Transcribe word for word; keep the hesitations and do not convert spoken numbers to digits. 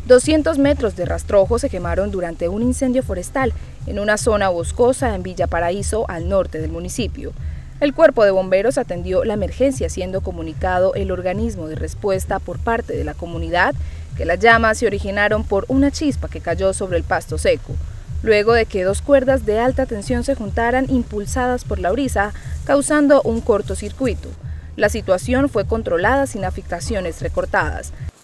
doscientos metros de rastrojo se quemaron durante un incendio forestal en una zona boscosa en Villa Paraíso, al norte del municipio. El cuerpo de bomberos atendió la emergencia, siendo comunicado el organismo de respuesta por parte de la comunidad que las llamas se originaron por una chispa que cayó sobre el pasto seco, luego de que dos cuerdas de alta tensión se juntaran impulsadas por la brisa, causando un cortocircuito. La situación fue controlada sin afectaciones recortadas.